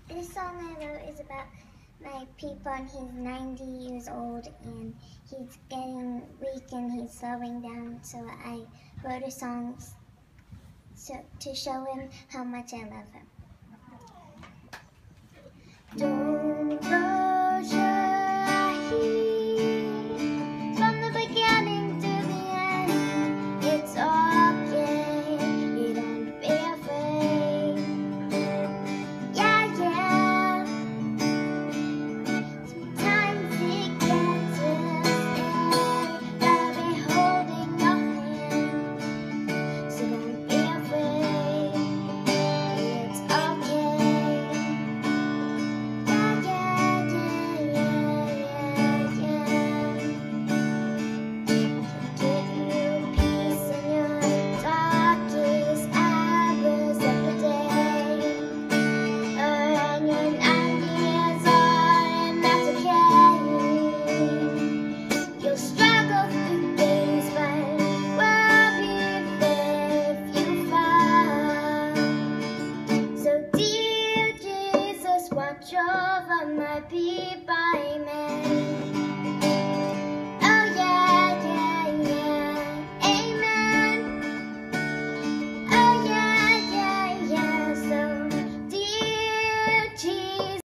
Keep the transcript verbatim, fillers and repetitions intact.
This song I wrote is about my Peepa, and he's ninety years old and he's getting weak and he's slowing down. So I wrote a song so, to show him how much I love him. Don't close your eyes. From the beginning to the end, it's okay. You don't be afraid. Yeah, yeah. Sometimes it gets scary, but I'll be holding your hand. So don't be afraid. It's okay. Yeah, yeah, yeah, yeah, yeah, yeah. Give you peace in your darkest hours of the day. And you're ninety years old, and that's okay. You'll struggle through things, but we'll be there if you fall. So dear Jesus, watch over my Peepa, amen.